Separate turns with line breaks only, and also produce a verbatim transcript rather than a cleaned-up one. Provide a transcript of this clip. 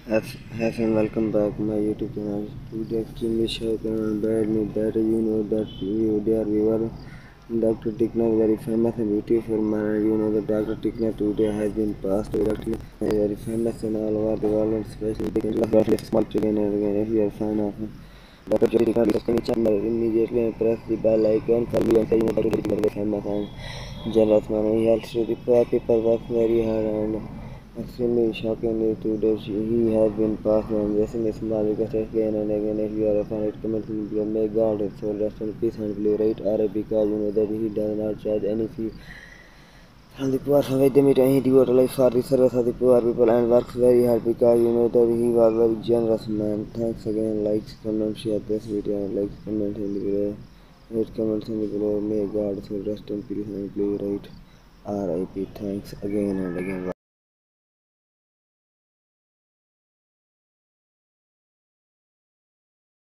Have, have and welcome back my YouTube channel. Today extremely shocked and bad news that you know that you dear viewer Doctor Tickner very famous and beautiful man. You know that Doctor Tickner today has been passed away. Doctor Tickner is very famous in all over the world, especially in small children and again if you are fan of him. Doctor Tickner is any channel immediately press the bell icon for you and say you know Doctor Tickner is very famous and generous man. He helps to the poor people work very hard and extremely shockingly today he has been passed on. This is small request again and again. If you are a fan, it comment in below. May God his soul rest in peace and please write R I because you know that he does not charge any fee from the poor from them it he devoted life for the service of the poor people and works very hard because you know that he was very generous man. Thanks again, like, comment, share this video and like, comment in the below. Write comments in the below. May God his soul rest in peace and please write R I P. Thanks again and again.